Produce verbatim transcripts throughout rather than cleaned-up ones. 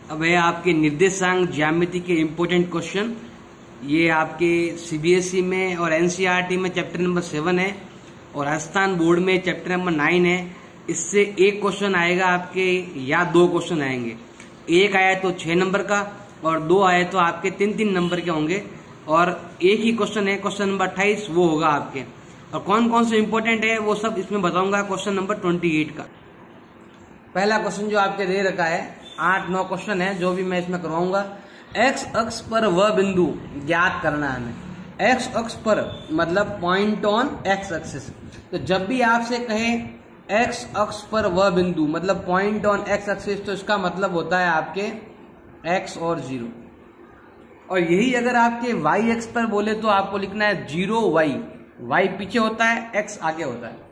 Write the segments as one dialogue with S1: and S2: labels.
S1: अब है आपके निर्देशांक ज्यामिति के इम्पोर्टेंट क्वेश्चन। ये आपके सीबीएसई में और एनसीईआरटी में चैप्टर नंबर सेवन है और राजस्थान बोर्ड में चैप्टर नंबर नाइन है। इससे एक क्वेश्चन आएगा आपके या दो क्वेश्चन आएंगे। एक आया तो छह नंबर का और दो आए तो आपके तीन तीन नंबर के होंगे और एक ही क्वेश्चन है, क्वेश्चन नंबर अट्ठाईस, वो होगा आपके। और कौन कौन से इम्पोर्टेंट है वो सब इसमें बताऊंगा क्वेश्चन नंबर अट्ठाईस का। पहला क्वेश्चन जो आपके दे रखा है, आठ नौ क्वेश्चन है जो भी मैं इसमें करवाऊंगा। एक्स अक्ष पर वह बिंदु ज्ञात करना है हमें। एक्स अक्ष पर मतलब पॉइंट ऑन एक्स एक्सिस। तो जब भी आपसे कहें एक्स अक्ष पर वह बिंदु मतलब पॉइंट ऑन एक्स एक्सिस, तो इसका मतलब होता है आपके एक्स और जीरो। और यही अगर आपके वाई एक्स पर बोले तो आपको लिखना है जीरो वाई। वाई पीछे होता है, एक्स आगे होता है।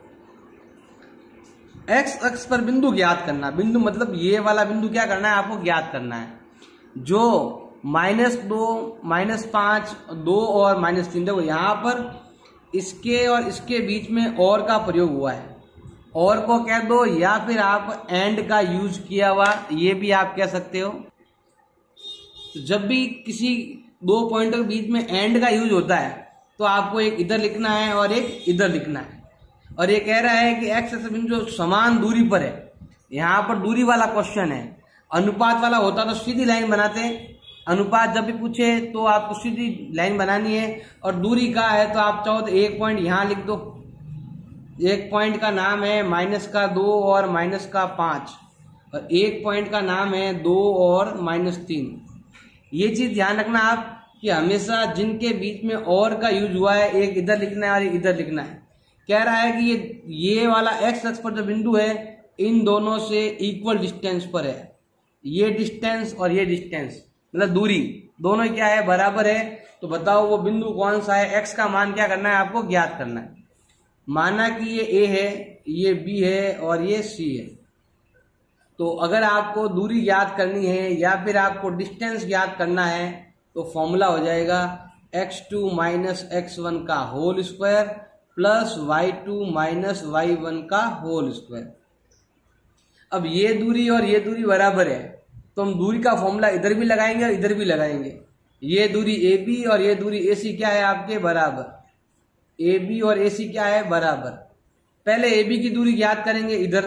S1: एक्स अक्ष पर बिंदु ज्ञात करना। बिंदु मतलब ये वाला बिंदु क्या करना है, आपको ज्ञात करना है। जो माइनस दो, माइनस पांच, दो और माइनस तीन, देखो यहां पर इसके और इसके बीच में और का प्रयोग हुआ है। और को कह दो या फिर आप एंड का यूज किया हुआ, ये भी आप कह सकते हो। तो जब भी किसी दो पॉइंट के बीच में एंड का यूज होता है तो आपको एक इधर लिखना है और एक इधर लिखना है। और ये कह रहा है कि एक्स एक्सिस बिंदु जो समान दूरी पर है, यहां पर दूरी वाला क्वेश्चन है। अनुपात वाला होता तो सीधी लाइन बनाते हैं। अनुपात जब भी पूछे तो आपको सीधी लाइन बनानी है। और दूरी का है तो आप चाहो तो एक पॉइंट यहां लिख दो। एक पॉइंट का नाम है माइनस का दो और माइनस का पांच, और एक पॉइंट का नाम है दो और माइनस तीन। ये चीज ध्यान रखना आप कि हमेशा जिनके बीच में और का यूज हुआ है, एक इधर लिखना है और एक इधर लिखना है। कह रहा है कि ये ये वाला एक्स अक्ष पर जो बिंदु है इन दोनों से इक्वल डिस्टेंस पर है। ये डिस्टेंस और ये डिस्टेंस मतलब दूरी दोनों क्या है, बराबर है। तो बताओ वो बिंदु कौन सा है। एक्स का मान क्या करना है, आपको ज्ञात करना है। माना कि ये ए है, ये बी है और ये सी है। तो अगर आपको दूरी ज्ञात करनी है या फिर आपको डिस्टेंस ज्ञात करना है तो फॉर्मूला हो जाएगा x two minus x one का whole square plus y two minus y one का होल स्क्वायर। अब ये दूरी और ये दूरी बराबर है तो हम दूरी का फॉर्मूला इधर भी लगाएंगे और इधर भी लगाएंगे। ये दूरी ए बी और ये दूरी ए सी क्या है आपके बराबर। ए बी और ए सी क्या है बराबर। पहले ए बी की दूरी ज्ञात करेंगे इधर,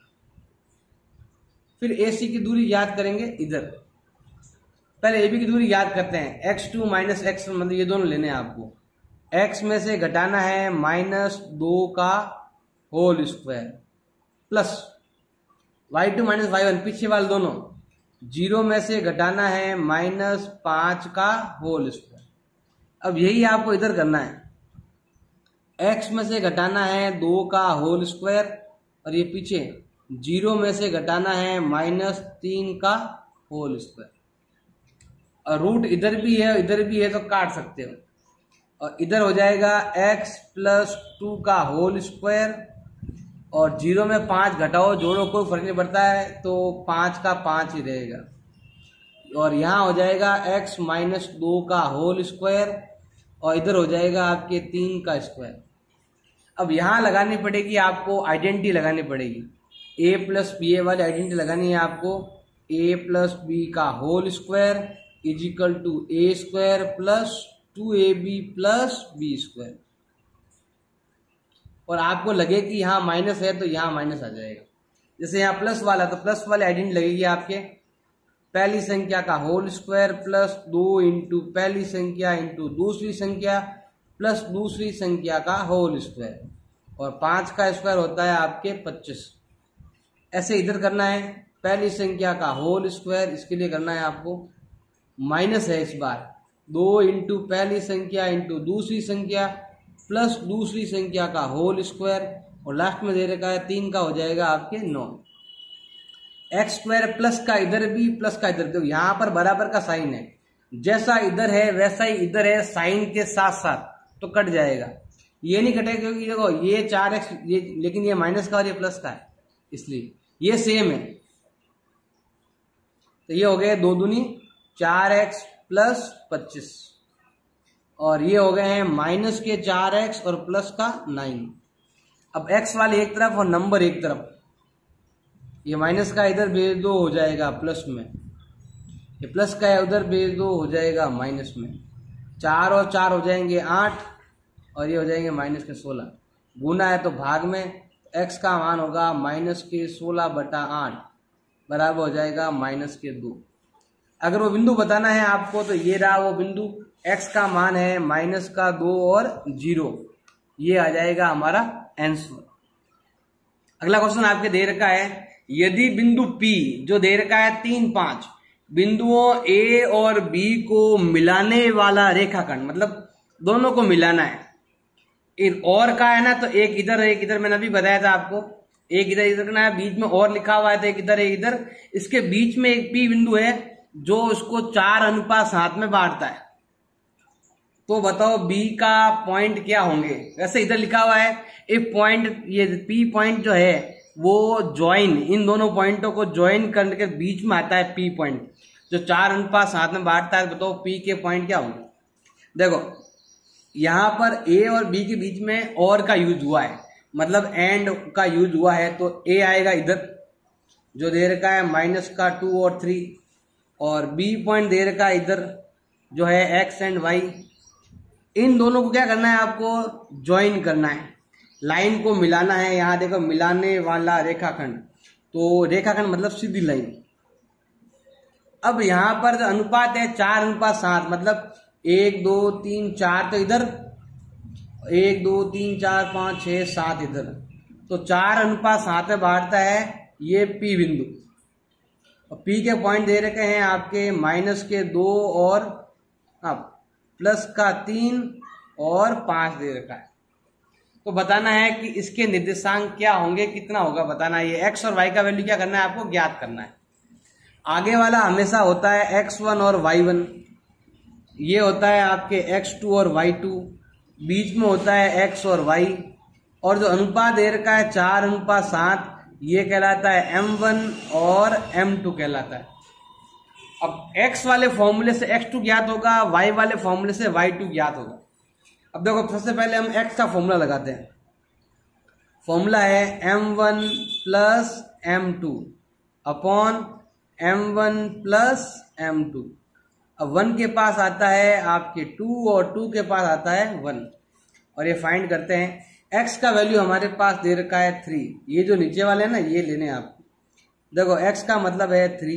S1: फिर ए सी की दूरी ज्ञात करेंगे इधर। पहले ए बी की दूरी ज्ञात करते हैं। X two minus x one मतलब ये दोनों लेने हैं आपको। एक्स में से घटाना है माइनस दो का whole square plus y two minus y one पीछे वाले दोनों। जीरो में से घटाना है माइनस पांच का होल स्क्वायर। अब यही आपको इधर करना है। एक्स में से घटाना है दो का होल स्क्वायर और ये पीछे जीरो में से घटाना है माइनस तीन का होल स्क्वायर। और रूट इधर भी है इधर भी है तो काट सकते हो। और इधर हो जाएगा x प्लस टू का होल स्क्वायर और जीरो में पांच घटाओ जोड़ो कोई फर्क नहीं पड़ता है तो पांच का पांच ही रहेगा। और यहाँ हो जाएगा x माइनस दो का होल स्क्वायर और इधर हो जाएगा आपके तीन का स्क्वायर। अब यहाँ लगानी पड़ेगी आपको, आइडेंटिटी लगानी पड़ेगी। a प्लस बी ए वाली आइडेंटिटी लगानी है आपको। a प्लस बी का whole square is equal to a square plus two a b plus b square. और आपको लगे कि यहाँ माइनस है तो यहाँ माइनस आ जाएगा। जैसे यहाँ प्लस वाला तो प्लस वाली आइडेंटिटी लगेगी आपके पहली संख्या का होल स्क्वायर प्लस दो इंटू पहली संख्या इंटू दूसरी संख्या प्लस दूसरी संख्या का होल स्क्वायर। और पांच का स्क्वायर होता है आपके पच्चीस। ऐसे इधर करना है पहली संख्या का होल स्क्वायर, इसके लिए करना है आपको माइनस है इस बार दो इंटू पहली संख्या इंटू दूसरी संख्या प्लस दूसरी संख्या का होल स्क्वायर और लास्ट में दे रखा है तीन का हो जाएगा आपके नौ। एक्स स्क्वायर प्लस का इधर भी प्लस का इधर, देखो यहाँ पर बराबर का साइन है। जैसा इधर है वैसा ही इधर है, साइन के साथ साथ तो कट जाएगा। ये नहीं कटेगा क्योंकि देखो ये चार एक्स ये, लेकिन ये माइनस का और ये प्लस का है इसलिए ये सेम है। तो ये हो गए दो दूनी चार एक्स प्लस पच्चीस और ये हो गए हैं माइनस के चार एक्स और प्लस का नाइन। अब एक्स वाले एक तरफ और नंबर एक तरफ, ये माइनस का इधर भेज दो हो जाएगा प्लस में। ये प्लस का है उधर भेज दो, हो जाएगा माइनस में। चार और चार हो जाएंगे आठ, और ये हो जाएंगे माइनस के सोलह। गुना है तो भाग में, एक्स का मान होगा माइनस के सोलह बटा आठ बराबर हो जाएगा माइनस के दो। अगर वो बिंदु बताना है आपको तो ये रहा वो बिंदु, एक्स का मान है माइनस का दो और जीरो, ये आ जाएगा हमारा आंसर। अगला क्वेश्चन आपके दे रखा है, यदि बिंदु P जो दे रखा है तीन पांच बिंदुओं A और B को मिलाने वाला रेखाखंड, मतलब दोनों को मिलाना है, एक और का है ना, तो एक इधर एक इधर, मैंने अभी बताया था आपको, एक इधर इधर करना है, बीच में और लिखा हुआ है तो एक इधर एक इधर, इसके बीच में एक P बिंदु है जो उसको चार अनुपात सात में बांटता है। तो बताओ B का पॉइंट क्या होंगे। वैसे इधर लिखा हुआ है इफ पॉइंट, ये P पॉइंट जो है वो ज्वाइन, इन दोनों पॉइंटों को ज्वाइन करने के बीच में आता है P पॉइंट जो चार अनुपात सात में बांटता है। बताओ P के पॉइंट क्या होंगे। देखो यहां पर A और B के बीच में और का यूज हुआ है, मतलब एंड का यूज हुआ है, तो A आएगा इधर जो दे रखा है माइनस का टू और थ्री, और B पॉइंट दे रखा है इधर जो है x एंड y। इन दोनों को क्या करना है, आपको ज्वाइन करना है, लाइन को मिलाना है। यहां देखो मिलाने वाला रेखाखंड, तो रेखाखंड मतलब सीधी लाइन। अब यहां पर जो अनुपात है चार अनुपात सात, मतलब एक दो तीन चार, तो इधर एक दो तीन चार पांच छह सात इधर, तो चार अनुपात सात में बांटता है ये P बिंदु। और P के पॉइंट दे रखे हैं आपके माइनस के दो और हाँ प्लस का तीन और पांच दे रखा है। तो बताना है कि इसके निर्देशांक क्या होंगे, कितना होगा बताना है। ये x और y का वैल्यू क्या करना है, आपको ज्ञात करना है। आगे वाला हमेशा होता है एक्स वन और वाई वन, ये होता है आपके एक्स टू और वाई टू, बीच में होता है x और y, और जो अनुपात दे रखा है चार अनुपात सात, ये कहलाता है एम वन और एम टू कहलाता है। अब x वाले फॉर्मूले से एक्स टू ज्ञात होगा, y वाले फॉर्मूले से वाई टू ज्ञात होगा। अब देखो सबसे पहले हम x का फॉर्मूला लगाते हैं। फॉर्मूला है m one plus m two upon m one plus m two. अब वन के पास आता है आपके टू और टू के पास आता है वन, और ये फाइंड करते हैं। x का वैल्यू हमारे पास दे रखा है थ्री, ये जो नीचे वाले हैं ना ये लेने हैं आपको। देखो x का मतलब है three,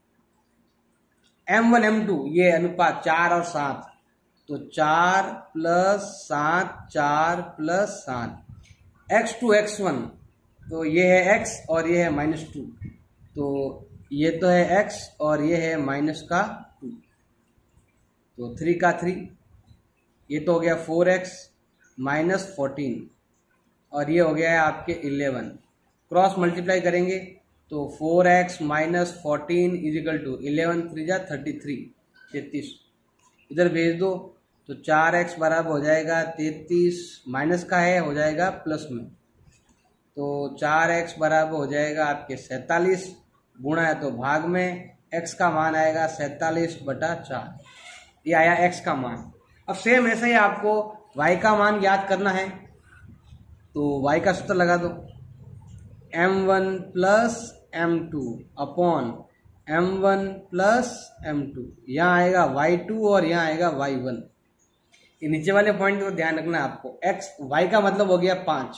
S1: m one m two ये अनुपात चार और सात, तो चार प्लस सात, चार प्लस सात, एक्स टू एक्स वन, तो ये है x और ये है माइनस टू, तो ये तो है x और ये है माइनस का टू, तो थ्री का थ्री, ये तो हो गया फोर एक्स माइनस फोर्टीन, और ये हो गया है आपके इलेवन। क्रॉस मल्टीप्लाई करेंगे तो four x minus fourteen is equal to eleven, three जा थर्टी थ्री, तैतीस। इधर भेज दो तो चार एक्स बराबर हो जाएगा तैतीस, माइनस का है हो जाएगा प्लस में, तो चार एक्स बराबर हो जाएगा आपके सैंतालीस, गुणा है तो भाग में, x का मान आएगा सैंतालीस बटा चार, ये आया x का मान। अब सेम ऐसे ही आपको y का मान याद करना है, तो y का सूत्र लगा दो, m one plus m two upon m one plus m two, यहाँ आएगा वाई टू और यहाँ आएगा वाई वन। ये नीचे वाले पॉइंट को ध्यान रखना है आपको। x y का मतलब हो गया पांच,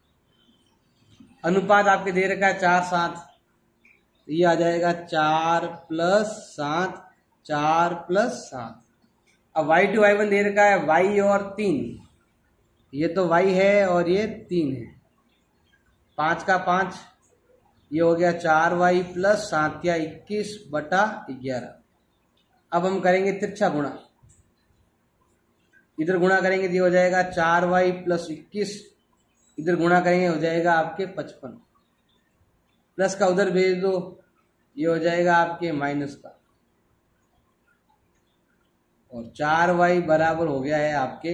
S1: अनुपात आपके दे रखा है चार सात, ये आ जाएगा चार प्लस सात, चार प्लस सात। अब वाई टू वाई वन दे रखा है y और तीन, ये तो y है और ये तीन है, पांच का पांच, ये हो गया चार वाई प्लस सात या इक्कीस बटा ग्यारह। अब हम करेंगे तिरछा गुणा, इधर गुणा करेंगे तो ये हो जाएगा चार वाई प्लस इक्कीस, इधर गुणा करेंगे हो जाएगा आपके पचपन, प्लस का उधर भेज दो, ये हो जाएगा आपके माइनस का, और चार वाई बराबर हो गया है आपके,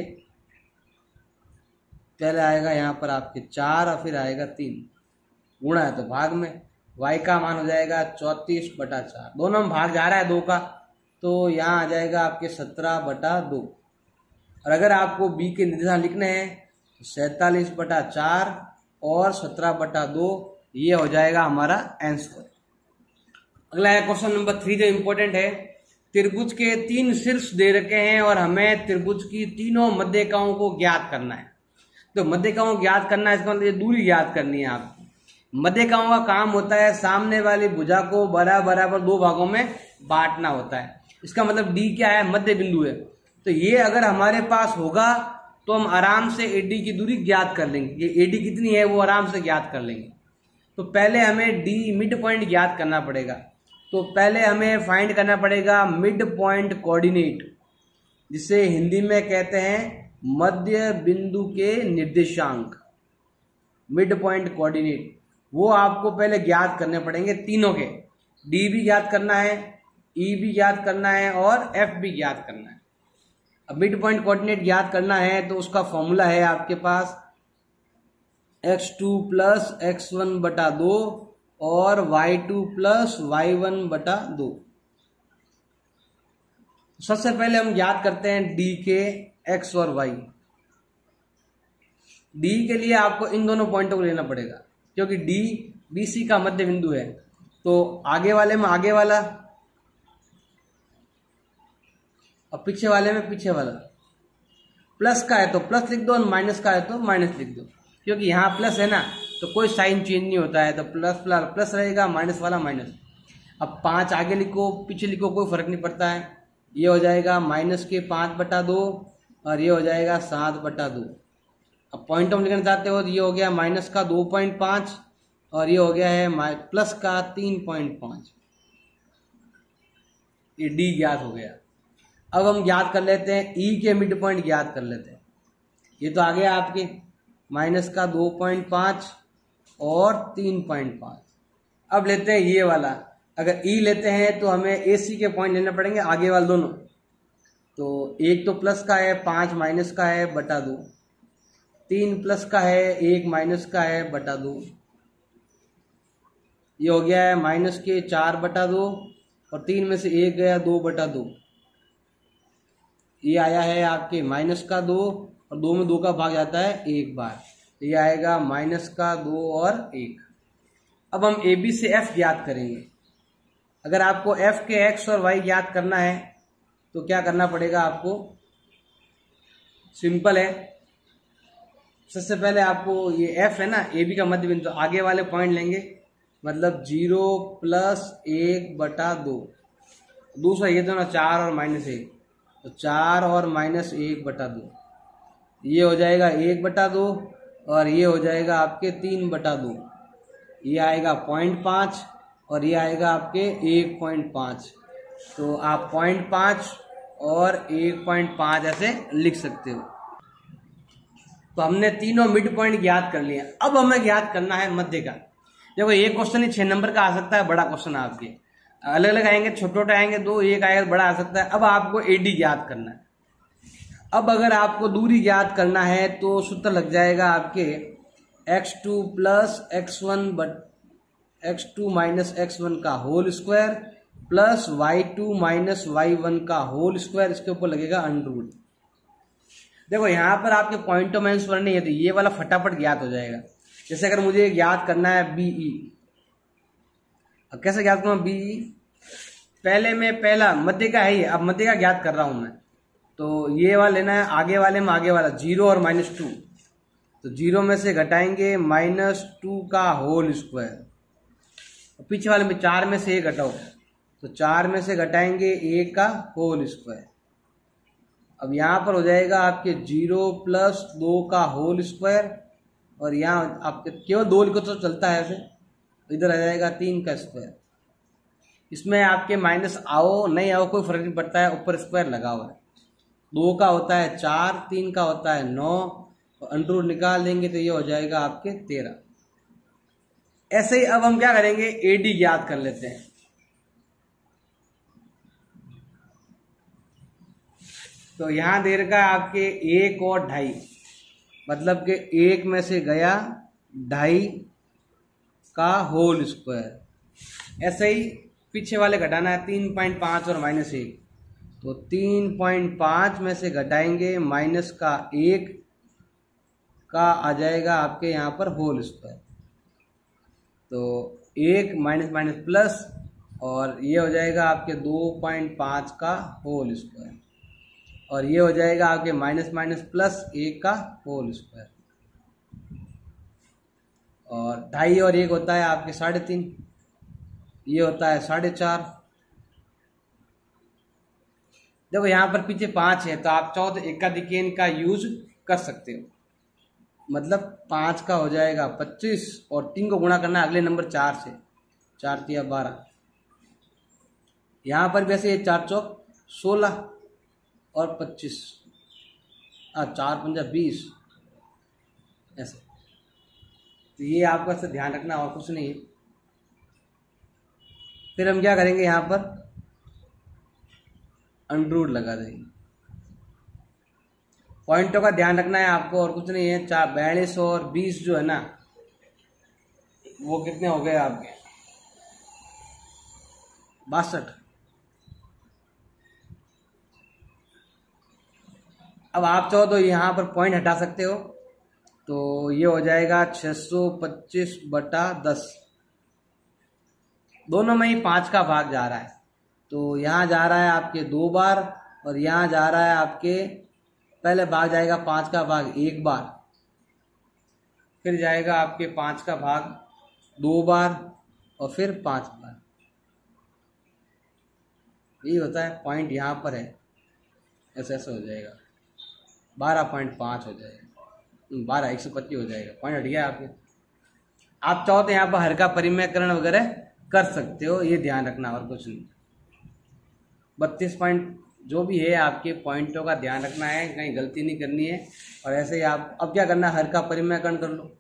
S1: पहले आएगा यहाँ पर आपके चार और फिर आएगा तीन, गुणा है तो भाग में, y का मान हो जाएगा चौंतीस बटा चार, दोनों में भाग जा रहा है दो का, तो यहाँ आ जाएगा आपके सत्रह बटा दो। और अगर आपको b के निर्देशांक लिखने हैं तो सैतालीस बटा चार और सत्रह बटा दो, ये हो जाएगा हमारा आंसर। अगला है क्वेश्चन नंबर थ्री जो इम्पोर्टेंट है, त्रिभुज के तीन शीर्ष दे रखे हैं और हमें त्रिभुज की तीनों मध्यिकाओं को ज्ञात करना है। तो मध्यिकाओं ज्ञात करना है, इसका मतलब ये दूरी ज्ञात करनी है आपको। मध्यिकाओं का काम होता है सामने वाली भुजा को बराबर बराबर दो भागों में बांटना होता है। इसका मतलब डी क्या है, मध्य बिंदु है। तो ये अगर हमारे पास होगा तो हम आराम से एडी की दूरी ज्ञात कर लेंगे। ये एडी कितनी है वो आराम से ज्ञात कर लेंगे। तो पहले हमें डी मिड पॉइंट ज्ञात करना पड़ेगा। तो पहले हमें फाइंड करना पड़ेगा मिड पॉइंट कोऑर्डिनेट, जिसे हिंदी में कहते हैं मध्य बिंदु के निर्देशांक, मिड पॉइंट कोऑर्डिनेट। वो आपको पहले ज्ञात करने पड़ेंगे तीनों के। डी भी ज्ञात करना है, ई भी ज्ञात करना है और एफ भी ज्ञात करना है। अब मिड पॉइंट कोऑर्डिनेट ज्ञात करना है तो उसका फॉर्मूला है आपके पास x two plus x one बटा दो और y two plus y one बटा दो। सबसे पहले हम ज्ञात करते हैं डी के एक्स और वाई। डी के लिए आपको इन दोनों पॉइंटों को लेना पड़ेगा, क्योंकि डी बीसी का मध्य बिंदु है। तो आगे वाले में आगे वाला और पीछे वाले में पीछे वाला। प्लस का है तो प्लस लिख दो और माइनस का है तो माइनस लिख दो, क्योंकि यहाँ प्लस है ना तो कोई साइन चेंज नहीं होता है। तो प्लस प्लस प्लस रहेगा, माइनस वाला माइनस। अब पाँच आगे लिखो पीछे लिखो कोई फर्क नहीं पड़ता है। ये हो जाएगा माइनस के पाँच बटा दो और ये हो जाएगा सात बटा दो। अब पॉइंट हम लिखना चाहते हो तो ये हो गया माइनस का दो पॉइंट पाँच और ये हो गया है प्लस का तीन पॉइंट पाँच। ये डी ज्ञात हो गया। अब हम ज्ञात कर लेते हैं ई के मिड पॉइंट ज्ञात कर लेते हैं। ये तो आ गया आपके माइनस का दो पॉइंट पाँच और तीन पॉइंट पाँच। अब लेते हैं ये वाला। अगर ई लेते हैं तो हमें ए सी के पॉइंट लेने पड़ेंगे आगे वाले दोनों। तो एक तो प्लस का है, पाँच माइनस का है बटा दो, तीन प्लस का है, एक माइनस का है बटा दो। ये हो गया है माइनस के चार बटा दो और तीन में से एक गया दो बटा दो। ये आया है आपके माइनस का दो और दो में दो का भाग जाता है एक बार। तो ये आएगा माइनस का दो और एक। अब हम ए बी से एफ ज्ञात करेंगे। अगर आपको एफ के एक्स और वाई ज्ञात करना है तो क्या करना पड़ेगा आपको, सिंपल है। सबसे पहले आपको ये एफ है ना ए बी का मध्य बिंदु, तो आगे वाले पॉइंट लेंगे, मतलब जीरो प्लस एक बटा दो। दूसरा ये तो ना चार और माइनस एक, तो चार और माइनस एक बटा दो। ये हो जाएगा एक बटा दो और ये हो जाएगा आपके तीन बटा दो। ये आएगा पॉइंट पाँच और ये आएगा आपके एक पॉइंट पाँच। तो आप पॉइंट पाँच और एक पॉइंट पाँच ऐसे लिख सकते हो। तो हमने तीनों मिड पॉइंट ज्ञात कर लिए। अब हमें ज्ञात करना है मध्य का। देखो ये क्वेश्चन ही छह नंबर का आ सकता है, बड़ा क्वेश्चन आपके अलग अलग आएंगे, छोटे छोटे आएंगे दो, एक आएगा बड़ा आ सकता है। अब आपको एडी ज्ञात करना है। अब अगर आपको दूरी ज्ञात करना है तो सूत्र लग जाएगा आपके x two plus x one but x two minus x one का whole square plus y two minus y one का होल स्क्वायर। इसके ऊपर लगेगा अंडर रूट। देखो यहाँ पर आपके पॉइंट ऑफ आंसर नहीं है तो ये वाला फटाफट ज्ञात हो जाएगा। जैसे अगर मुझे ज्ञात करना है बीई, अब कैसे ज्ञात करूँ बीई, पहले में पहला मध्य का है ये, अब मध्य का ज्ञात कर रहा हूं मैं। तो ये वाला लेना है, आगे वाले में आगे वाला जीरो और माइनस टू, तो जीरो में से घटाएंगे माइनस टू का होल स्क्वायर। पीछे वाले में चार में से एक घटाओ तो चार में से घटाएंगे एक का होल स्क्वायर। अब यहाँ पर हो जाएगा आपके जीरो प्लस दो का होल स्क्वायर और यहाँ आपके केवल दो लिखो तो चलता है ऐसे, इधर आ जाएगा तीन का स्क्वायर। इसमें आपके माइनस आओ नहीं आओ कोई फर्क नहीं पड़ता है, ऊपर स्क्वायर लगा हुआ है। दो का होता है चार, तीन का होता है नौ, और अंडर रूट निकाल देंगे तो ये हो जाएगा आपके तेरह। ऐसे ही अब हम क्या करेंगे, एडी ज्ञात कर लेते हैं। तो यहां दे रखा है आपके एक और ढाई, मतलब कि एक में से गया ढाई का होल स्क्वायर। ऐसे ही पीछे वाले घटाना है, तीन पॉइंट पाँच और माइनस एक, तो तीन पॉइंट पाँच में से घटाएंगे माइनस का एक का आ जाएगा आपके यहाँ पर होल स्क्वायर। तो एक माइनस माइनस प्लस और ये हो जाएगा आपके दो पॉइंट पाँच का होल स्क्वायर, और ये हो जाएगा आपके माइनस माइनस प्लस एक का होल स्क्वायर, और ढाई और एक होता है आपके साढ़े तीन, ये होता है साढ़े चार। देखो यहाँ पर पीछे पाँच है तो आप चाहो तो एकाधिकेन का यूज कर सकते हो, मतलब पाँच का हो जाएगा पच्चीस और तीन को गुणा करना है अगले नंबर चार से, चार तिया बारह। यहाँ पर वैसे ये चार चौक सोलह और पच्चीस, चार पंजा बीस, ऐसे। तो ये आपको ऐसे ध्यान रखना और कुछ नहीं है। फिर हम क्या करेंगे, यहाँ पर अंडर लगा देंगे। पॉइंटों का ध्यान रखना है आपको और कुछ नहीं है। चार बयालीस और बीस जो है ना वो कितने हो गए आपके बासठ। अब आप चाहो तो यहाँ पर पॉइंट हटा सकते हो, तो ये हो जाएगा छह सौ पच्चीस बटा दस। दोनों में ही पाँच का भाग जा रहा है, तो यहाँ जा रहा है आपके दो बार और यहाँ जा रहा है आपके, पहले भाग जाएगा पाँच का भाग एक बार, फिर जाएगा आपके पाँच का भाग दो बार और फिर पाँच बार। ये होता है पॉइंट यहाँ पर है, ऐसे ऐसे हो जाएगा बारह पॉइंट पाँच हो जाएगा, बारह एक सौ पच्चीस हो जाएगा। पॉइंट हट गया आपके। आप चाहो तो यहाँ पर हर का परिमेयकरण वगैरह कर सकते हो, ये ध्यान रखना और कुछ नहीं। बत्तीस पॉइंट जो भी है आपके पॉइंटों का ध्यान रखना है, कहीं गलती नहीं करनी है। और ऐसे ही आप अब क्या करना है, हर का परिमेयकरण कर लो,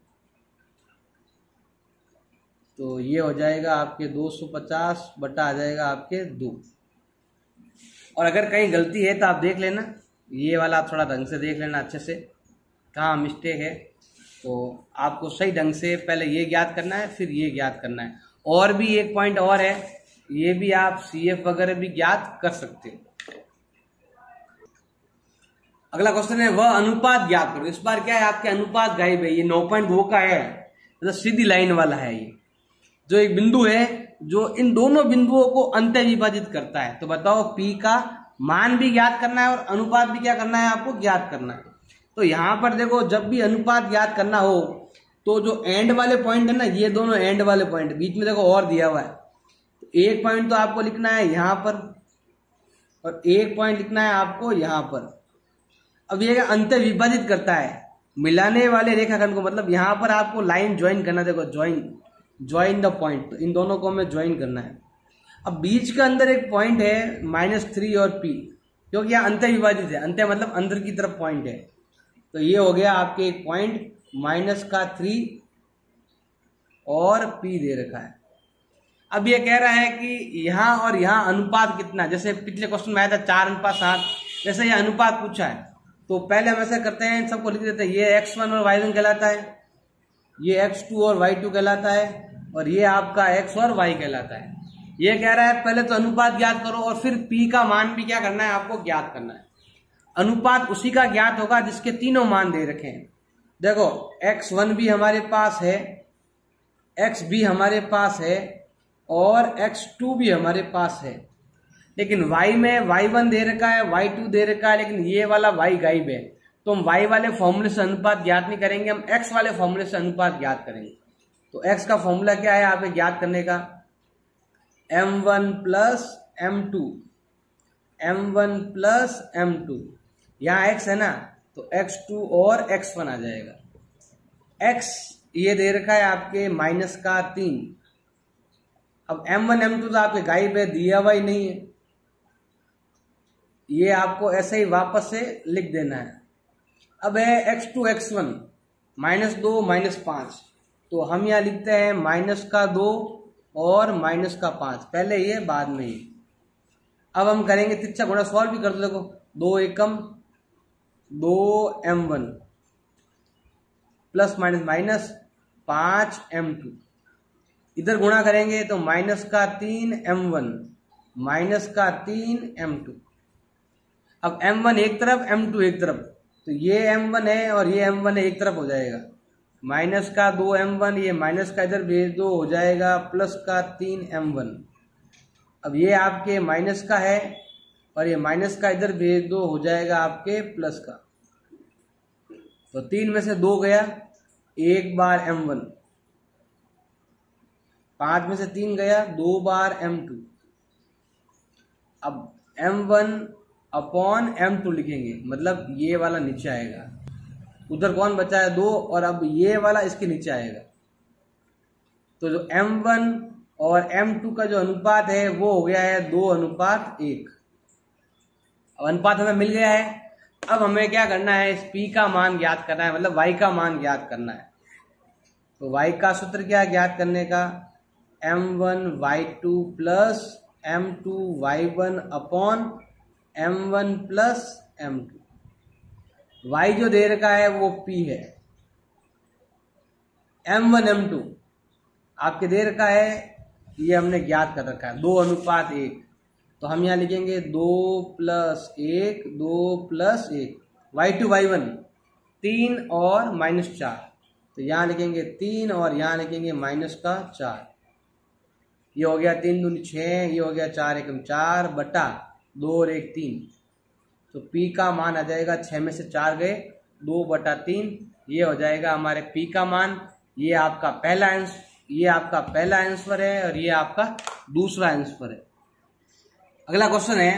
S1: तो ये हो जाएगा आपके दो सौ पचास बटा आ जाएगा आपके दो। और अगर कहीं गलती है तो आप देख लेना, ये वाला आप थोड़ा ढंग से देख लेना अच्छे से कहाँ मिस्टेक है, तो आपको सही ढंग से पहले ये ज्ञात करना है फिर ये ज्ञात करना है। और भी एक पॉइंट और है, ये भी आप सी एफ वगैरह भी ज्ञात कर सकते हो। अगला क्वेश्चन है वह अनुपात ज्ञात करो। इस बार क्या है आपके अनुपात गायब है, ये नौ पॉइंट दो का है, मतलब सीधी लाइन वाला है। ये जो एक बिंदु है जो इन दोनों बिंदुओं को अंत विभाजित करता है, तो बताओ पी का मान भी ज्ञात करना है और अनुपात भी क्या करना है, आपको ज्ञात करना है। तो यहां पर देखो जब भी अनुपात ज्ञात करना हो तो जो एंड वाले पॉइंट है ना, ये दोनों एंड वाले पॉइंट, बीच में देखो और दिया हुआ है, तो एक पॉइंट तो आपको लिखना है यहां पर और एक पॉइंट लिखना है आपको यहां पर। अब ये अंत विभाजित करता है मिलाने वाले रेखाखंड को, मतलब यहां पर आपको लाइन ज्वाइन करना, देखो ज्वाइन ज्वाइन द पॉइंट, तो इन दोनों को हमें ज्वाइन करना है। अब बीच के अंदर एक पॉइंट है माइनस थ्री और पी, क्योंकि यहाँ अंत विभाजित है, अंत मतलब अंदर की तरफ पॉइंट है, तो ये हो गया आपके एक पॉइंट माइनस का थ्री और पी दे रखा है। अब ये कह रहा है कि यहाँ और यहाँ अनुपात कितना, जैसे पिछले क्वेश्चन में आया था चार अनुपात सात, जैसे ये अनुपात पूछा है तो पहले हम ऐसा करते हैं, सबको लिख देते हैं, ये एक्स वन और वाई वन कहलाता है, ये एक्स टू और वाई टू कहलाता है, और ये आपका एक्स और वाई कहलाता है। ये कह रहा है पहले तो अनुपात ज्ञात करो और फिर पी का मान भी क्या करना है, आपको ज्ञात करना है। अनुपात उसी का ज्ञात होगा जिसके तीनों मान दे रखे हैं। देखो एक्स वन भी हमारे पास है, एक्स भी हमारे पास है और एक्स टू भी हमारे पास है, लेकिन y में वाई वन दे रखा है, वाई टू दे रखा है, लेकिन ये वाला y गायब है, तो हम y वाले फॉर्मूले से अनुपात ज्ञात नहीं करेंगे, हम x वाले फॉर्मूले से अनुपात ज्ञात करेंगे। तो x का फॉर्मूला क्या है आपके ज्ञात करने का, m one plus m two, m one plus m two, यहाँ x है ना तो एक्स टू और एक्स वन आ जाएगा। x ये दे रखा है आपके माइनस का तीन। अब एम वन एम टू तो आपके गायब है, दिया हुआ ही नहीं है, ये आपको ऐसे ही वापस से लिख देना है। अब है x two x one minus दो माइनस पांच, तो हम यहाँ लिखते हैं माइनस का दो और माइनस का पांच, पहले ये बाद में ये। अब हम करेंगे तिरछा गुणा, सॉल्व भी कर दो, देखो दो एकम दो m one plus minus minus पांच एम टू, इधर गुणा करेंगे तो माइनस का तीन एम वन माइनस का तीन एम टू। अब एम वन एक तरफ एम टू एक तरफ, तो ये एम वन है और ये एम वन एक तरफ हो जाएगा, माइनस का दो एम वन, ये माइनस का इधर भेज दो, हो जाएगा प्लस का तीन एम वन। अब ये आपके माइनस का है और ये माइनस का इधर भेज दो, हो जाएगा आपके प्लस का। तो तीन में से दो गया, एक बार एम वन, पांच में से तीन गया, दो बार एम टू। अब m one upon m two लिखेंगे, मतलब ये वाला नीचे आएगा, उधर कौन बचा है दो, और अब ये वाला इसके नीचे आएगा। तो जो एम वन और एम टू का जो अनुपात है वो हो गया है दो अनुपात एक। अब अनुपात हमें मिल गया है। अब हमें क्या करना है, इस P का मान ज्ञात करना है, मतलब Y का मान ज्ञात करना है। तो Y का सूत्र क्या है ज्ञात करने का, m one y two plus m two y one upon m one plus m two. Y जो दे रखा है वो P है, एम वन एम टू आपके दे रखा है, ये हमने ज्ञात कर रखा है दो अनुपात एक। तो हम यहाँ लिखेंगे दो प्लस एक, दो प्लस एक, वाई टू वाई वन तीन और माइनस चार। तो यहाँ लिखेंगे तीन और यहाँ लिखेंगे माइनस का चार। ये हो गया तीन दूनी छः, ये हो गया चार एकम चार बटा दो और एक तीन। तो P का मान आ जाएगा, छः में से चार गए, दो बटा तीन, ये हो जाएगा हमारे P का मान। ये आपका पहला आंसर, ये आपका पहला आंसर है और ये आपका दूसरा आंसर है। अगला क्वेश्चन है,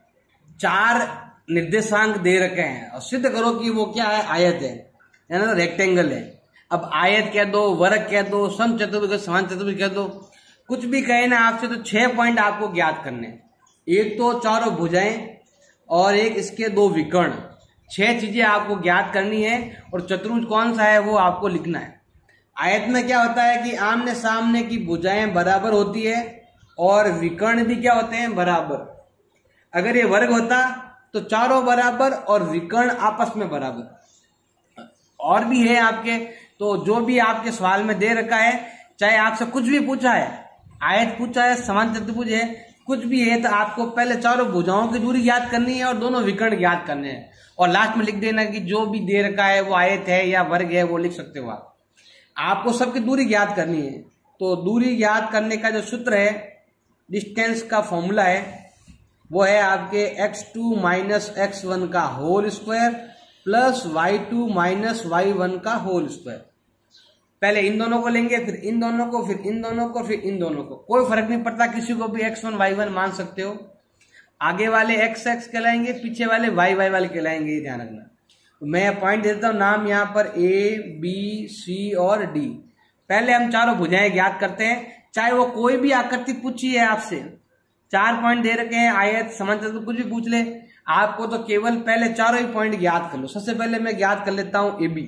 S1: चार निर्देशांक दे रखे हैं और सिद्ध करो कि वो क्या है, आयत है, यानी ना रेक्टेंगल है। अब आयत कह दो, वर्ग कह दो, समचतुर्भुज, समान चतुर्भुज कह दो, कुछ भी कहे ना आपसे, तो छह पॉइंट आपको ज्ञात करने हैं। एक तो चारों भुजाएं और एक इसके दो विकर्ण, छह चीजें आपको ज्ञात करनी है और चतुर्भुज कौन सा है वो आपको लिखना है। आयत में क्या होता है कि आमने सामने की भुजाएं बराबर होती है और विकर्ण भी क्या होते हैं, बराबर। अगर ये वर्ग होता तो चारों बराबर और विकर्ण आपस में बराबर। और भी है आपके, तो जो भी आपके सवाल में दे रखा है, चाहे आपसे कुछ भी पूछा है, आयत पूछा है, समान चतुर्भुज है, कुछ भी है, तो आपको पहले चारों भुजाओं की दूरी ज्ञात करनी है और दोनों विकर्ण ज्ञात करने हैं और लास्ट में लिख देना कि जो भी दे रखा है वो आयत है या वर्ग है, वो लिख सकते हो आप। आपको सबकी दूरी ज्ञात करनी है। तो दूरी ज्ञात करने का जो सूत्र है, डिस्टेंस का फॉर्मूला है, वो है आपके x two minus x one का whole square plus y two minus y one का होल स्क्वायर। पहले इन दोनों को लेंगे, फिर इन दोनों को, फिर इन दोनों को, फिर इन दोनों को। कोई फर्क नहीं पड़ता, किसी को भी एक्स वन वाई वन मान सकते हो। आगे वाले एक्स एक्स कहलाएंगे, पीछे वाले वाई वाई वाले कहलाएंगे, ये ध्यान रखना। तो मैं पॉइंट देता हूं, नाम यहाँ पर ए बी सी और डी। पहले हम चारों भुजाएं ज्ञात करते हैं, चाहे वो कोई भी आकृति पूछी है आपसे। चार पॉइंट दे रखे हैं, आयत, समान चतुर्भुज, कुछ भी पूछ ले आपको, तो केवल पहले चारों ही पॉइंट ज्ञात कर लो। सबसे पहले मैं ज्ञात कर लेता हूं ए बी।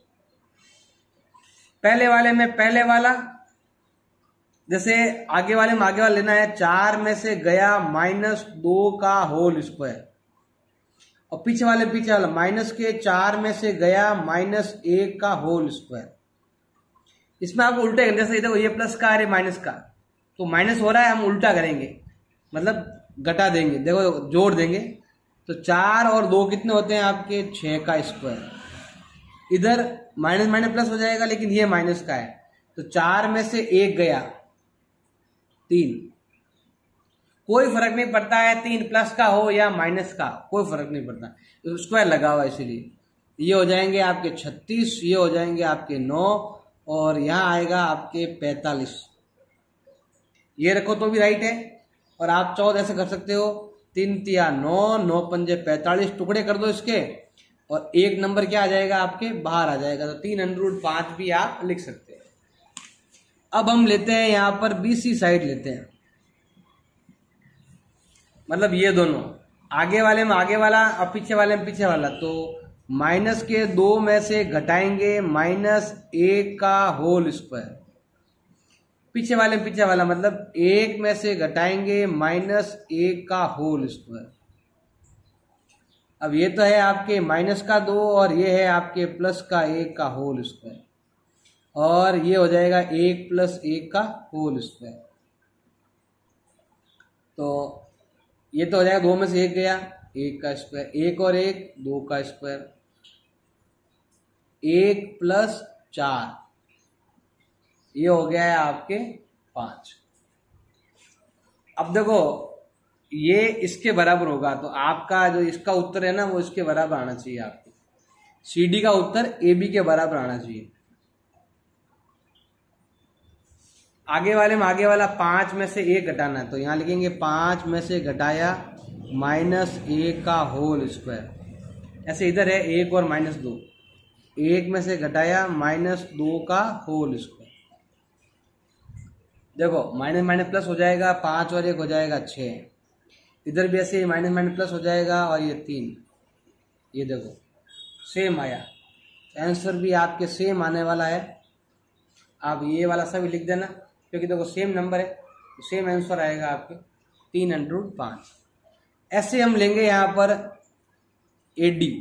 S1: पहले वाले में पहले वाला, जैसे आगे वाले में आगे वाला लेना है, चार में से गया माइनस दो का होल स्क्वायर, और पीछे वाले पीछे वाला माइनस के चार में से गया माइनस एक का होल स्क्वायर। इसमें आपको उल्टे करेंगे, जैसे देखो ये प्लस का है माइनस का, तो माइनस हो रहा है, हम उल्टा करेंगे, मतलब घटा देंगे, देखो जोड़ देंगे। तो चार और दो कितने होते हैं आपके, छह का स्क्वायर। इधर माइनस माइनस प्लस हो जाएगा, लेकिन ये माइनस का है, तो चार में से एक गया तीन। कोई फर्क नहीं पड़ता है तीन प्लस का हो या माइनस का, कोई फर्क नहीं पड़ता, स्क्वायर लगा हुआ इसीलिए। ये हो जाएंगे आपके छत्तीस, ये हो जाएंगे आपके नौ, और यहाँ आएगा आपके पैंतालीस। ये रखो तो भी राइट है, और आप चौदह ऐसे कर सकते हो, तीन तिया नौ, नौ पंजे पैंतालीस, टुकड़े कर दो इसके, और एक नंबर क्या आ जाएगा आपके, बाहर आ जाएगा। तो तीन अंडर रूट पांच भी आप लिख सकते हैं। अब हम लेते हैं यहाँ पर बीसी साइड लेते हैं, मतलब ये दोनों, आगे वाले में आगे वाला और पीछे वाले में पीछे वाला। तो माइनस के दो में से घटाएंगे माइनस एक का होल स्क्वायर, पीछे वाले में पीछे वाला, मतलब एक में से घटाएंगे माइनस एक का होल स्क्वायर। अब ये तो है आपके माइनस का दो, और ये है आपके प्लस का एक का होल स्क्वायर, और ये हो जाएगा एक प्लस एक का होल स्क्वायर। तो ये तो हो जाएगा, दो में से एक गया, एक का स्क्वायर, एक और एक, दो का स्क्वायर, एक प्लस चार, ये हो गया है आपके पांच। अब देखो ये इसके बराबर होगा, तो आपका जो इसका उत्तर है ना वो इसके बराबर आना चाहिए। आपको सी डी का उत्तर ए बी के बराबर आना चाहिए। आगे वाले में आगे वाला पांच में से एक घटाना है, तो यहां लिखेंगे पांच में से घटाया माइनस एक का होल स्क्वायर। ऐसे इधर है एक और माइनस दो, एक में से घटाया माइनस दो का होल स्क्वायर। देखो माइनस माइनस प्लस हो जाएगा, पांच और एक हो जाएगा छः। इधर भी ऐसे माइनस माइनस प्लस हो जाएगा और ये तीन, ये देखो सेम आया। आंसर भी आपके सेम आने वाला है। आप ये वाला सभी लिख देना, क्योंकि देखो सेम नंबर है तो सेम आंसर आएगा आपके तीन अंडर रूट पाँच। ऐसे हम लेंगे यहाँ पर ए डी,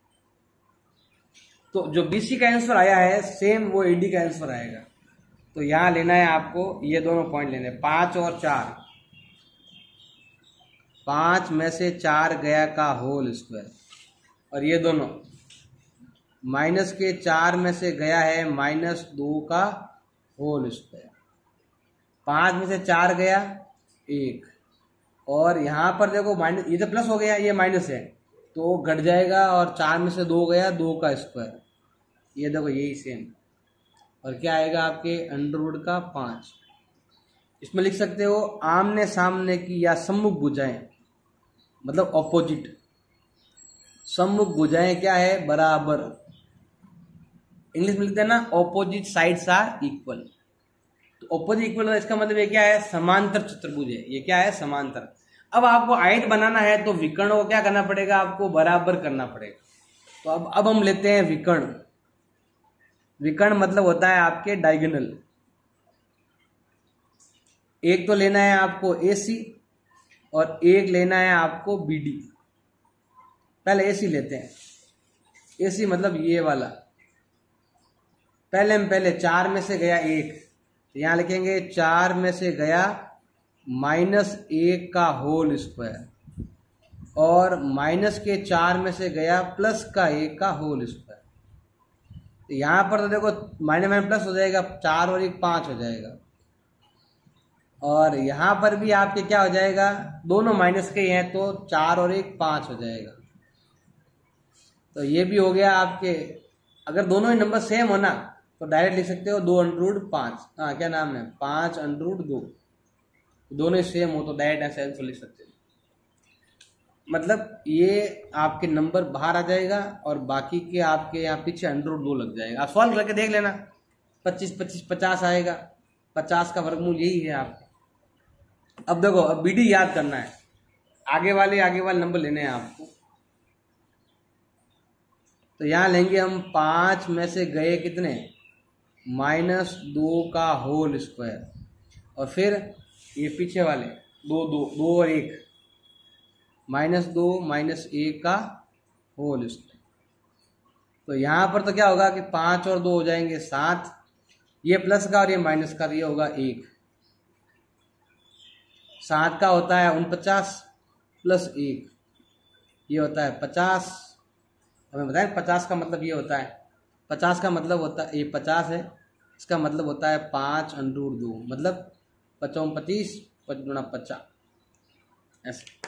S1: तो जो बी सी का आंसर आया है सेम वो ए डी का आंसर आएगा। तो यहाँ लेना है आपको, ये दोनों पॉइंट लेने, पाँच और चार, पाँच में से चार गया का होल स्क्वायर, और ये दोनों माइनस के चार में से गया है माइनस दो का होल स्क्वायर। पाँच में से चार गया एक, और यहाँ पर देखो माइनस, ये तो प्लस हो गया, ये माइनस है तो घट जाएगा, और चार में से दो गया दो का स्क्वायर, ये देखो यही सेम। और क्या आएगा आपके अंडर रूट का पाँच। इसमें लिख सकते हो आमने सामने की या सम्मुख भुजाएं, मतलब ऑपोजिट। सम्मुख भुजाएं क्या है, बराबर। इंग्लिश में लिखते हैं ना ऑपोजिट साइड्स आर इक्वल। तो ऑपोजिट इक्वल इसका मतलब ये क्या है, समांतर चतुर्भुज है। ये क्या है, समांतर। अब आपको आयत बनाना है तो विकर्ण को क्या करना पड़ेगा, आपको बराबर करना पड़ेगा। तो अब अब हम लेते हैं विकर्ण। विकर्ण मतलब होता है आपके डायगोनल। एक तो लेना है आपको ए सी और एक लेना है आपको बी डी। पहले ए सी लेते हैं। ए सी मतलब ये वाला। पहले हम पहले चार में से गया एक, तो यहां लिखेंगे चार में से गया माइनस एक का होल स्क्वायर, और माइनस के चार में से गया प्लस का एक का होल स्क्वायर। तो यहां पर तो देखो माइनस माइनस प्लस हो जाएगा, चार और एक पांच हो जाएगा, और यहां पर भी आपके क्या हो जाएगा, दोनों माइनस के हैं तो चार और एक पांच हो जाएगा। तो ये भी हो गया आपके। अगर दोनों ही नंबर सेम हो ना तो डायरेक्ट लिख सकते हो दो अंडर रूट पाँच, हाँ क्या नाम है, पाँच अंडर रूट दो। दोनों ही सेम हो तो डायरेक्ट ऐसे आंसर लिख सकते हो। मतलब ये आपके नंबर बाहर आ जाएगा और बाकी के आपके यहाँ पीछे अंडर रूट दो लग जाएगा। आप सॉल्व करके देख लेना, पच्चीस पच्चीस पचास आएगा। पचास का वर्गमूल यही है आपके। अब देखो अब बी डी याद करना है, आगे वाले आगे वाले नंबर लेने हैं आपको। तो यहाँ लेंगे हम पाँच में से गए कितने, माइनस दो का होल स्क्वायर, और फिर ये पीछे वाले दो दो दो और एक, माइनस दो माइनस एक का होल स्क्वायर। तो यहाँ पर तो क्या होगा कि पाँच और दो हो जाएंगे सात, ये प्लस का और ये माइनस का, ये होगा एक। सात का होता है उनपचास प्लस एक, ये होता है पचास। हमें बताएं पचास का मतलब ये होता है, पचास का मतलब होता है, ये पचास है, इसका मतलब होता है पाँच अंडर रूट दो, मतलब पचौन पच्चीस पचगुणा पचास, ऐसे।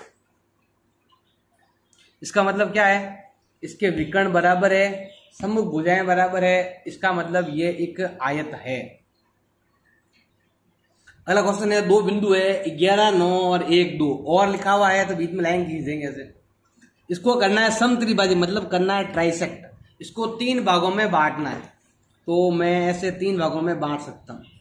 S1: इसका मतलब क्या है, इसके विकर्ण बराबर है, सम्मुख भुजाएं बराबर है, इसका मतलब ये एक आयत है। अगला क्वेश्चन है, दो बिंदु है ग्यारह नौ और एक दो, और लिखा हुआ है तो बीच में लाइन खींच देंगे ऐसे। इसको करना है समत्रिभाजी, मतलब करना है ट्राइसेक्ट। इसको तीन भागों में बांटना है, तो मैं ऐसे तीन भागों में बांट सकता हूं,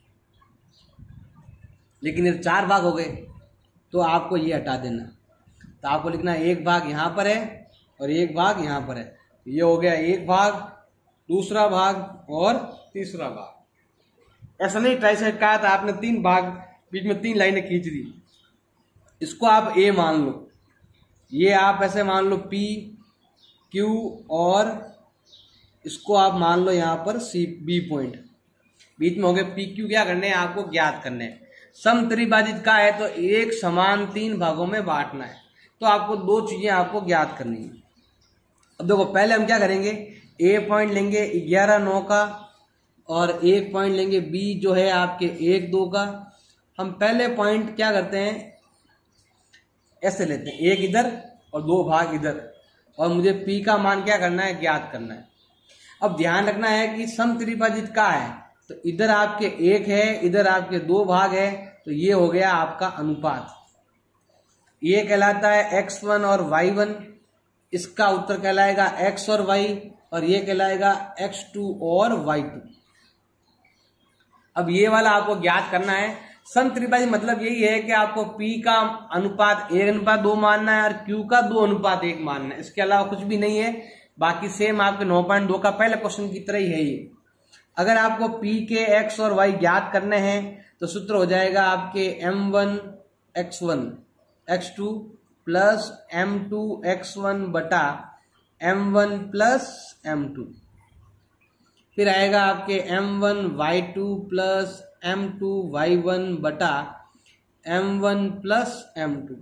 S1: लेकिन ये चार भाग हो गए तो आपको ये हटा देना। तो आपको लिखना है एक भाग यहां पर है और एक भाग यहां पर है। ये हो गया एक भाग, दूसरा भाग और तीसरा भाग। ऐसा नहीं ट्राइसेक्ट कहा था आपने, तीन भाग बीच में तीन लाइनें खींच दी। इसको आप ए मान लो, ये आप ऐसे मान लो पी क्यू, और इसको आप मान लो यहाँ पर सी बी पॉइंट बीच में हो गए। पी क्यू क्या करने हैं, आपको ज्ञात करने हैं। समत्रिभाजित का है तो एक समान तीन भागों में बांटना है, तो आपको दो चीजें आपको ज्ञात करनी है। अब देखो पहले हम क्या करेंगे, ए पॉइंट लेंगे ग्यारह नौ का, और एक पॉइंट लेंगे बी जो है आपके एक दो का। हम पहले पॉइंट क्या करते हैं, ऐसे लेते हैं, एक इधर और दो भाग इधर, और मुझे पी का मान क्या करना है, ज्ञात करना है। अब ध्यान रखना है कि सम त्रिभाजित का है, तो इधर आपके एक है, इधर आपके दो भाग है, तो ये हो गया आपका अनुपात। ये कहलाता है एक्स वन और वाई वन, इसका उत्तर कहलाएगा एक्स और वाई, और ये कहलाएगा एक्स टू और वाई टू। अब ये वाला आपको ज्ञात करना है। सम त्रिभाजित मतलब यही है कि आपको P का अनुपात एक अनुपात दो मानना है और Q का दो अनुपात एक मानना है, इसके अलावा कुछ भी नहीं है। बाकी सेम आपके नौ पॉइंट दो का पहले क्वेश्चन की तरह ही है ये। अगर आपको P के x और y ज्ञात करने हैं तो सूत्र हो जाएगा आपके m one x one x two plus m two x one बटा m one plus m two, फिर आएगा आपके m one y two plus m two y one बटा m one plus m two.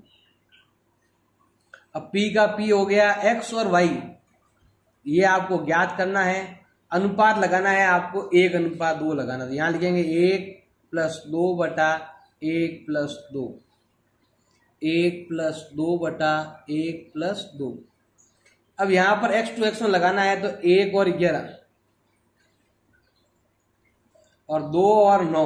S1: अब P का P हो गया x और y, ये आपको ज्ञात करना है। अनुपात लगाना है आपको, एक अनुपात दो लगाना, तो यहां लिखेंगे एक प्लस दो बटा एक प्लस दो, एक प्लस दो बटा एक प्लस दो। अब यहां पर एक्स टू एक्स वन लगाना है, तो एक और ग्यारह और दो और नौ,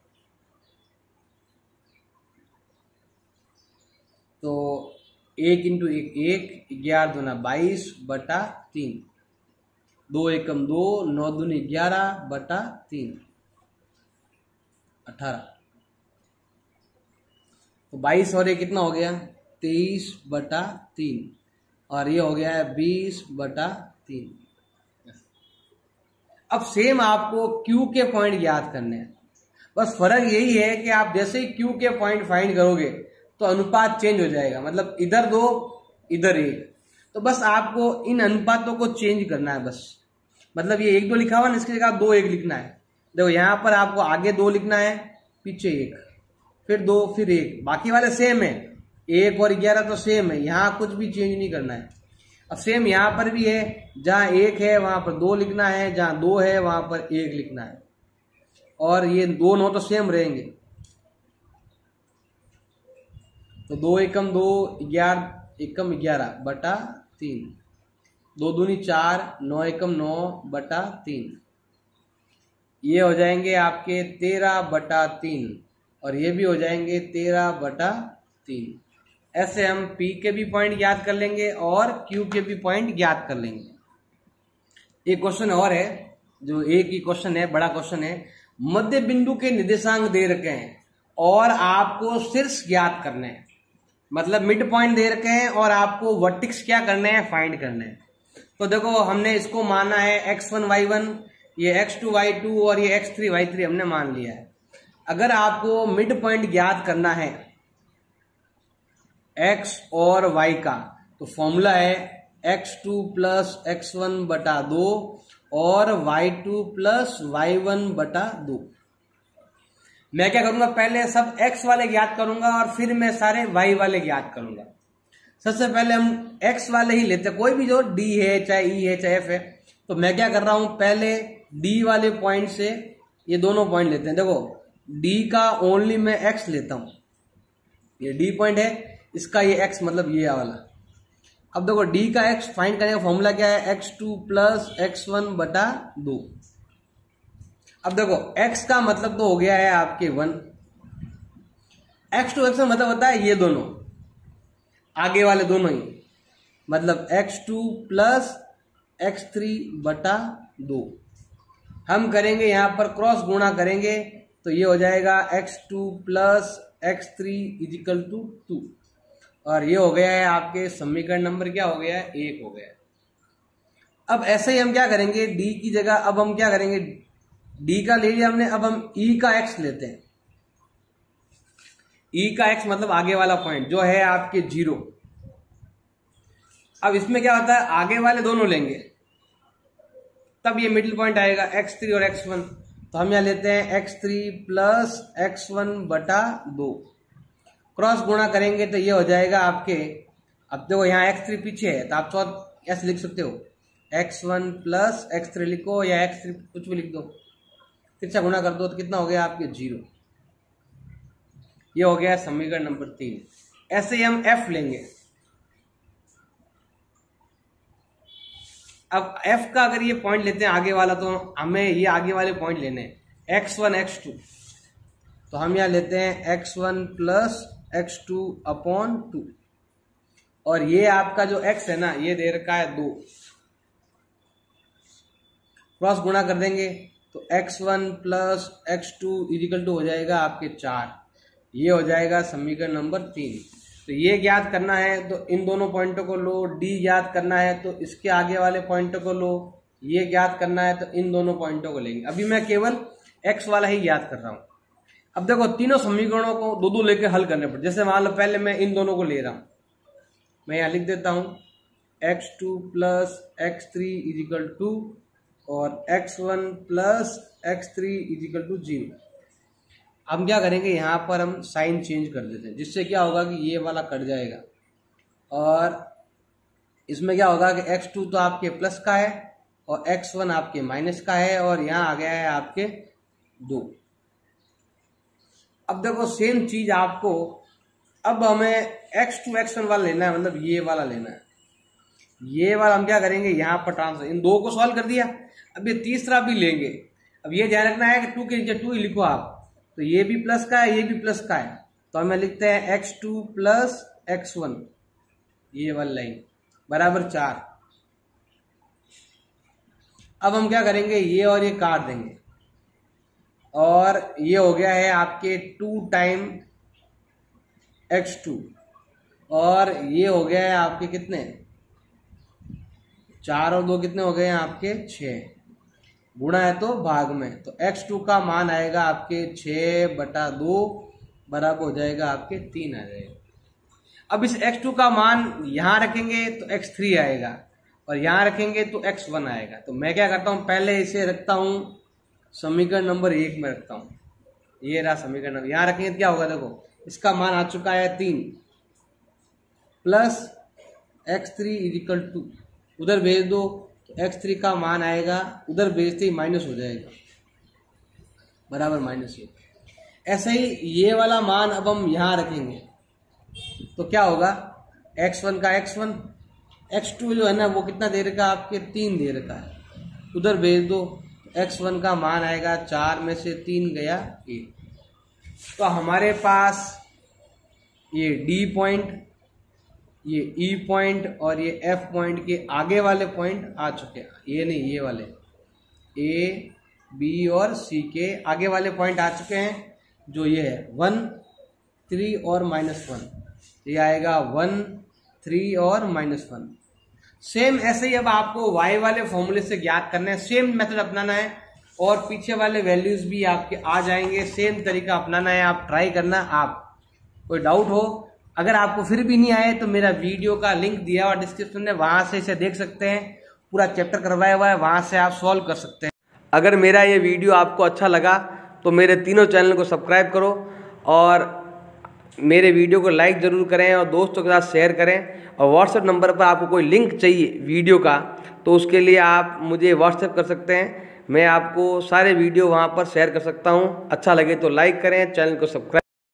S1: तो एक इंटू एक एक, ग्यारह दूना बाईस बटा तीन, दो एकम दो, नौ दूनी ग्यारह बटा तीन, अठारह। तो बाईस और एक कितना हो गया, तेईस बटा तीन, और ये हो गया है बीस बटा तीन। अब सेम आपको Q के पॉइंट याद करने हैं, बस फर्क यही है कि आप जैसे ही Q के पॉइंट फाइंड करोगे तो अनुपात चेंज हो जाएगा, मतलब इधर दो इधर एक, तो बस आपको इन अनुपातों को चेंज करना है बस। मतलब ये एक दो लिखा हुआ ना, इसकी जगह दो एक लिखना है। देखो यहाँ पर आपको आगे दो लिखना है, पीछे एक, फिर दो फिर एक, बाकी वाले सेम है, एक और ग्यारह तो सेम है, यहाँ कुछ भी चेंज नहीं करना है। अब सेम यहाँ पर भी है, जहां एक है वहां पर दो लिखना है, जहां दो है वहां पर एक लिखना है, और ये दो नौ तो सेम रहेंगे। तो दो एकम दो, ग्यारह एकम ग्यारह बटा तीन, दो दूनी चार, नौ एकम नौ बटा तीन, ये हो जाएंगे आपके तेरह बटा तीन, और ये भी हो जाएंगे तेरह बटा तीन। ऐसे हम P के भी पॉइंट ज्ञात कर लेंगे और Q के भी पॉइंट ज्ञात कर लेंगे। एक क्वेश्चन और है, जो एक ही क्वेश्चन है, बड़ा क्वेश्चन है। मध्य बिंदु के निर्देशांक दे रखे हैं और आपको शीर्ष ज्ञात करने हैं, मतलब मिड पॉइंट दे रखे हैं और आपको वर्टिक्स क्या करने हैं, फाइंड करने हैं। तो देखो हमने इसको माना है एक्स वन वाई वन, ये एक्स टू वाई टू और ये एक्स थ्री वाई थ्री हमने मान लिया है। अगर आपको मिड पॉइंट ज्ञात करना है x और y का, तो फॉर्मूला है x two plus x one बटा दो और y two plus y one बटा दो। मैं क्या करूंगा, पहले सब x वाले ज्ञात करूंगा और फिर मैं सारे y वाले ज्ञात करूंगा। सबसे पहले हम x वाले ही लेते हैं, कोई भी जो d है चाहे e है चाहे f है। तो मैं क्या कर रहा हूं, पहले d वाले पॉइंट से ये दोनों पॉइंट लेते हैं। देखो d का ओनली मैं x लेता हूं, ये d पॉइंट है, इसका ये x मतलब ये वाला। अब देखो d का x फाइंड करने का फॉर्मूला क्या है, x two plus x one बटा दो। अब देखो x का मतलब तो हो गया है आपके वन, एक्स टू एक्स का मतलब होता है ये दोनों आगे वाले दोनों ही, मतलब x two plus x three बटा दो। हम करेंगे यहां पर क्रॉस गुणा करेंगे, तो ये हो जाएगा x two plus x three is equal two two, और ये हो गया है आपके समीकरण नंबर क्या हो गया है, एक हो गया है। अब ऐसे ही हम क्या करेंगे, d की जगह अब हम क्या करेंगे, d का ले लिया हमने, अब हम e का x लेते हैं। e का x मतलब आगे वाला पॉइंट जो है आपके जीरो। अब इसमें क्या होता है, आगे वाले दोनों लेंगे तब ये मिडिल पॉइंट आएगा एक्स थ्री और एक्स वन। तो हम यहां लेते हैं x three plus x one बटा दो, क्रॉस गुणा करेंगे तो ये हो जाएगा आपके, अब देखो यहाँ एक्स थ्री पीछे है तो आप तो ऐसे लिख सकते हो, x one plus x three लिखो या एक्स थ्री कुछ भी लिख दो, तिरछा गुणा कर दो तो कितना हो गया आपके जीरो। ये हो गया समीकरण नंबर तीन। ऐसे ही हम एफ लेंगे। अब एफ का अगर ये पॉइंट लेते हैं आगे वाला, तो हमें ये आगे वाले पॉइंट लेने हैं एक्स वन एक्स टू। तो हम यहाँ लेते हैं x one plus x two upon two, और ये आपका जो x है ना, ये दे रखा है दो, क्रॉस गुणा कर देंगे तो x one plus x two equal to हो जाएगा आपके चार। ये हो जाएगा समीकरण नंबर तीन। तो ये ज्ञात करना है तो इन दोनों पॉइंटों को लो, डी ज्ञात करना है तो इसके आगे वाले पॉइंटों को लो, ये ज्ञात करना है तो इन दोनों पॉइंटों को लेंगे। अभी मैं केवल x वाला ही ज्ञात कर रहा हूं। अब देखो तीनों समीकरणों को दो दो लेके हल करने पड़े। जैसे मान लो पहले मैं इन दोनों को ले रहा हूं, मैं यहाँ लिख देता हूं x two plus x three is equal to और x one plus x three is equal to zero. हम क्या करेंगे, यहाँ पर हम साइन चेंज कर देते हैं, जिससे क्या होगा कि ये वाला कट जाएगा और इसमें क्या होगा कि एक्स टू तो आपके प्लस का है और एक्स वन आपके माइनस का है, और यहाँ आ गया है आपके दो। अब देखो सेम चीज आपको, अब हमें एक्स टू एक्स वन वाला लेना है, मतलब ये वाला लेना है। ये वाला हम क्या करेंगे, यहाँ पर ट्रांसफर, इन दो को सॉल्व कर दिया। अब ये तीसरा भी लेंगे। अब ये ध्यान रखना है कि टू के नीचे टू ही लिखो आप, तो ये भी प्लस का है, ये भी प्लस का है, तो हमें लिखते हैं x two plus x one, ये वाली लाइन बराबर चार। अब हम क्या करेंगे, ये और ये काट देंगे, और ये हो गया है आपके टू टाइम एक्स टू, और ये हो गया है आपके कितने, चार और दो कितने हो गए हैं आपके छः, गुणा है तो भाग में, तो एक्स टू का मान आएगा आपके छः बटा दो बराबर हो जाएगा आपके तीन आ जाएगा। अब इस एक्स टू का मान यहाँ रखेंगे तो एक्स थ्री आएगा, और यहाँ रखेंगे तो एक्स वन आएगा। तो मैं क्या करता हूँ, पहले इसे रखता हूँ समीकरण नंबर एक में रखता हूँ, ये रहा समीकरण नंबर, यहाँ रखेंगे तो क्या होगा, देखो इसका मान आ चुका है तीन plus x three is equal to, उधर भेज दो तो एक्स थ्री का मान आएगा, उधर भेजते ही माइनस हो जाएगा बराबर माइनस एक। ऐसे ही ये वाला मान अब हम यहाँ रखेंगे तो क्या होगा, एक्स वन का एक्स वन, एक्स टू जो है ना वो कितना दे रखा है आपके तीन दे रखा है, उधर भेज दो एक्स वन का मान आएगा चार में से तीन गया एक। तो हमारे पास ये डी पॉइंट, ये ई पॉइंट और ये एफ पॉइंट के आगे वाले पॉइंट आ चुके हैं, ये नहीं ये वाले ए बी और सी के आगे वाले पॉइंट आ चुके हैं, जो ये है वन थ्री और माइनस वन, ये आएगा वन थ्री और माइनस वन। सेम ऐसे ही अब आपको वाई वाले फॉर्मूले से ज्ञात करना है, सेम मेथड अपनाना है, और पीछे वाले वैल्यूज भी आपके आ जाएंगे, सेम तरीका अपनाना है, आप ट्राई करना। आप कोई डाउट हो, अगर आपको फिर भी नहीं आए तो मेरा वीडियो का लिंक दिया हुआ डिस्क्रिप्शन में, वहां से इसे देख सकते हैं, पूरा चैप्टर करवाया हुआ है, वहां से आप सॉल्व कर सकते हैं। अगर मेरा ये वीडियो आपको अच्छा लगा तो मेरे तीनों चैनल को सब्सक्राइब करो, और मेरे वीडियो को लाइक ज़रूर करें, और दोस्तों के साथ शेयर करें। और व्हाट्सएप नंबर पर आपको कोई लिंक चाहिए वीडियो का तो उसके लिए आप मुझे व्हाट्सएप कर सकते हैं, मैं आपको सारे वीडियो वहाँ पर शेयर कर सकता हूँ। अच्छा लगे तो लाइक करें, चैनल को सब्सक्राइब